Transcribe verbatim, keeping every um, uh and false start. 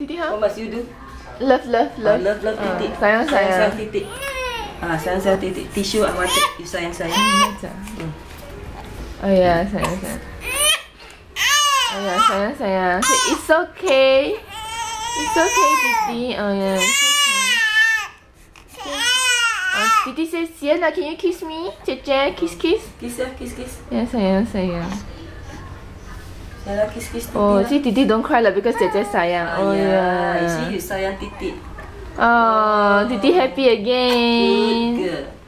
Titik how? What must you do? Love, love, love. Ah, love, love, titik. Uh, sayang, sayang. Sayang, sayang, titik. Ah, sayang, sayang, titik. Tissue, I wanted. You sayang, sayang. Hmm. Oh ya, sayang, sayang. Oh ya, sayang, sayang. Say, it's okay. It's okay, Titi. Oh yeah, it's okay. Oh, Titi says, Sienna, can you kiss me? Cece, kiss, kiss. Kiss ya, kiss, kiss. Ya, sayang, sayang. Sayang, kiss, kiss, Titi. Oh, lah. see, Titi don't cry lah because Cece sayang. Ah, Oh yeah. yeah. You see, you sayang, titik. Oh, Titi happy again. Good girl.